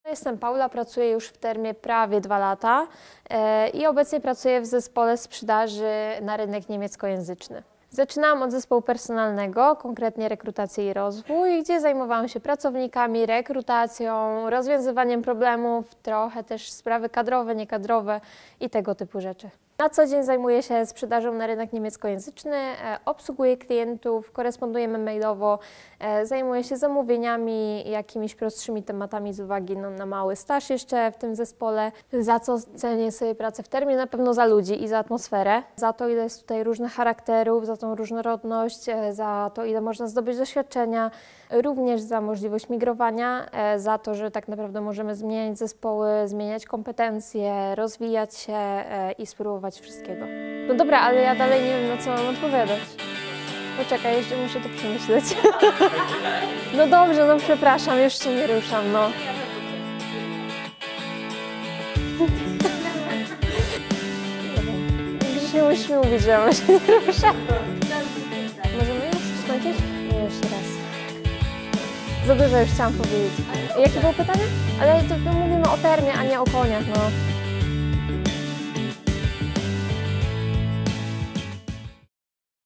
Jestem Paula, pracuję już w Termie prawie 2 lata i obecnie pracuję w zespole sprzedaży na rynek niemieckojęzyczny. Zaczynałam od zespołu personalnego, konkretnie rekrutacji i rozwój, gdzie zajmowałam się pracownikami, rekrutacją, rozwiązywaniem problemów, trochę też sprawy kadrowe, niekadrowe i tego typu rzeczy. Na co dzień zajmuję się sprzedażą na rynek niemieckojęzyczny, obsługuję klientów, korespondujemy mailowo, zajmuję się zamówieniami, jakimiś prostszymi tematami z uwagi na mały staż jeszcze w tym zespole. Za co cenię sobie pracę w Termie? Na pewno za ludzi i za atmosferę, za to, ile jest tutaj różnych charakterów, za tą różnorodność, za to, ile można zdobyć doświadczenia, również za możliwość migrowania, za to, że tak naprawdę możemy zmieniać zespoły, zmieniać kompetencje, rozwijać się i spróbować wszystkiego. No dobra, ale ja dalej nie wiem, na co mam odpowiadać. Poczekaj, jeszcze muszę to przemyśleć. No dobrze, no przepraszam, już się nie ruszam, no. Przecież nie musisz mi mówić, że ja się nie ruszam. Możemy już skończyć? Nie, jeszcze raz. Za dużo już chciałam powiedzieć. Jakie było pytanie? Ale to mówimy o Termie, a nie o koniach, no.